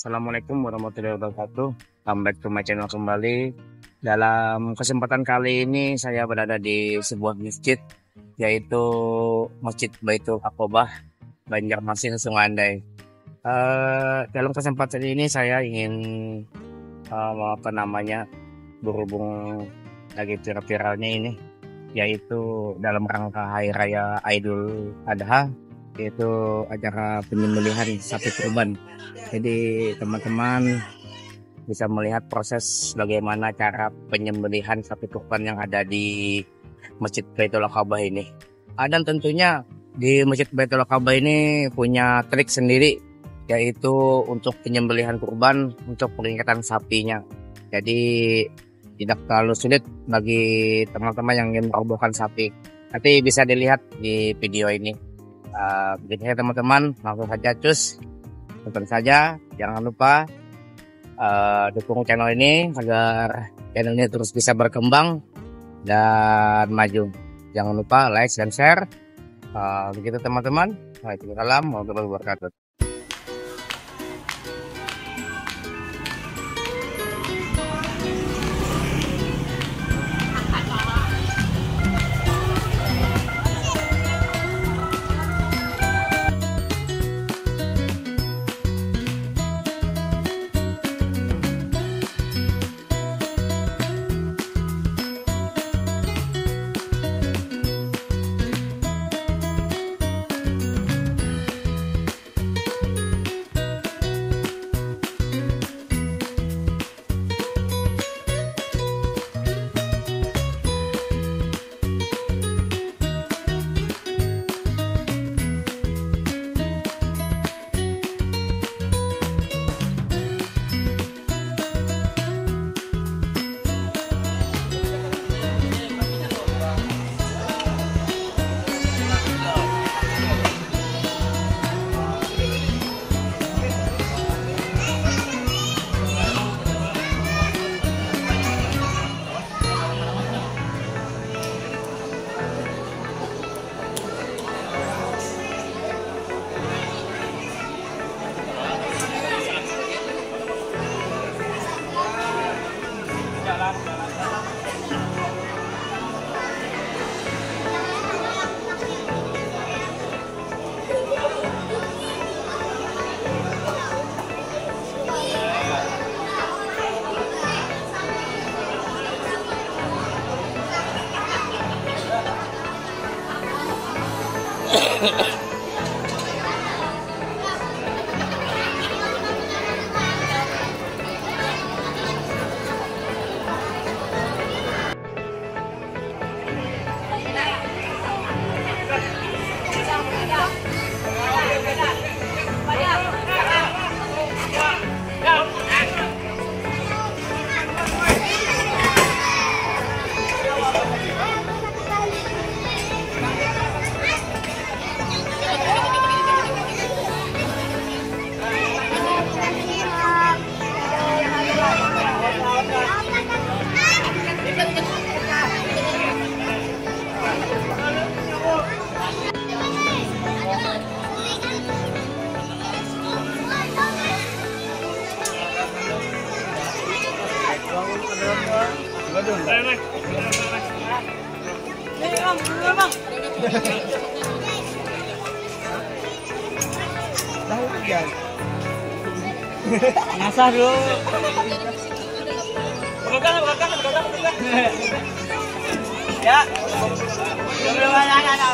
Assalamualaikum warahmatullahi wabarakatuh. Come back to my channel kembali. Dalam kesempatan kali ini saya berada di sebuah masjid, yaitu Masjid Baitul Aqobah, Banjarmasin, Sungandai. Dalam kesempatan ini saya ingin berhubung lagi viral-viralnya ini, yaitu dalam rangka Hari Raya Idul Adha, yaitu acara penyembelihan sapi kurban. Jadi teman-teman bisa melihat proses bagaimana cara penyembelihan sapi kurban yang ada di Masjid Baitul Aqobah ini. Dan tentunya di Masjid Baitul Aqobah ini punya trik sendiri, yaitu untuk penyembelihan kurban untuk pengikatan sapinya. Jadi tidak terlalu sulit bagi teman-teman yang ingin merobohkan sapi. Nanti bisa dilihat di video ini. Begitu ya teman-teman, langsung saja cus, tonton saja. Jangan lupa dukung channel ini agar channel ini terus bisa berkembang dan maju. Jangan lupa like dan share. Begitu teman-teman. Waalaikumsalam warahmatullahi wabarakatuh. Ngasah dulu. Bukan. Ya. Belum ada.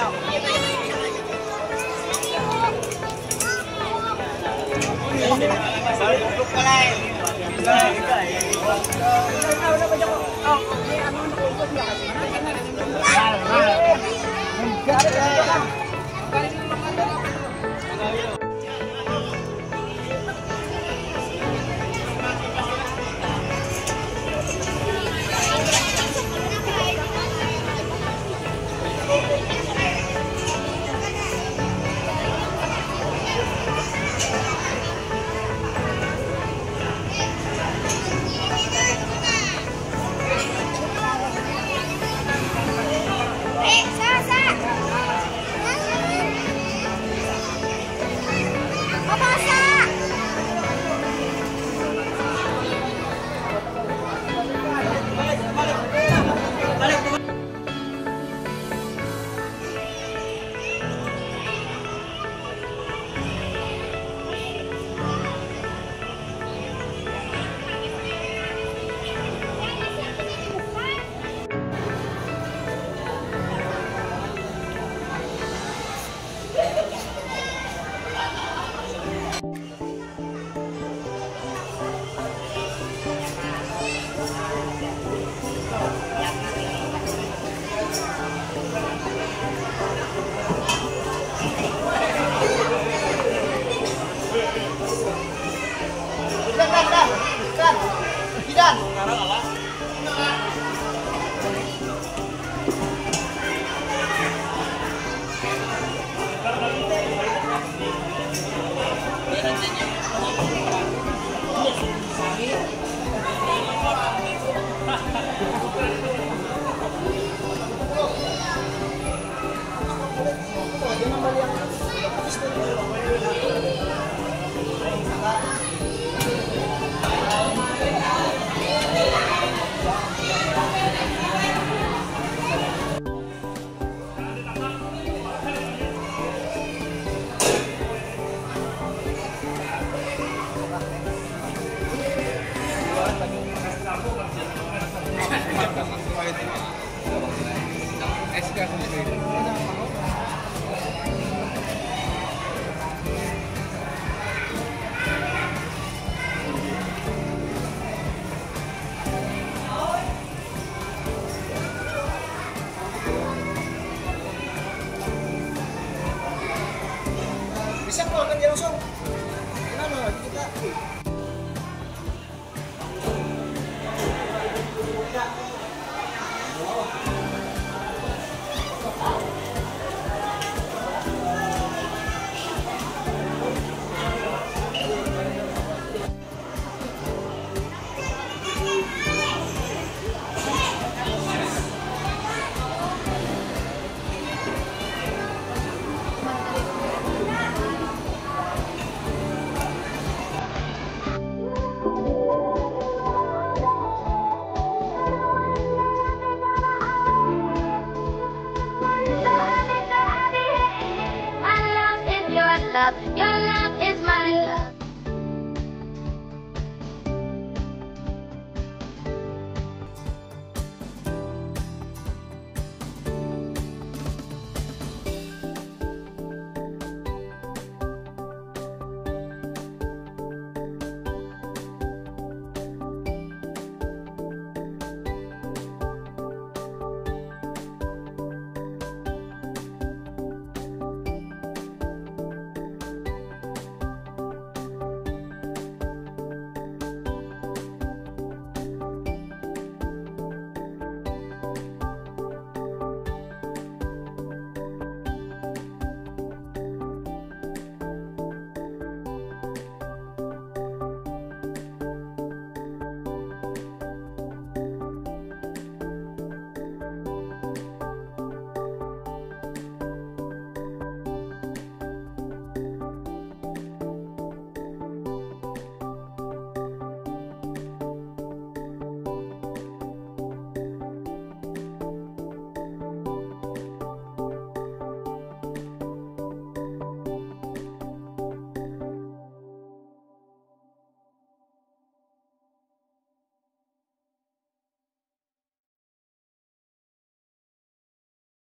bisa keluarkan dia langsung. Kenapa kita? Your love is my love.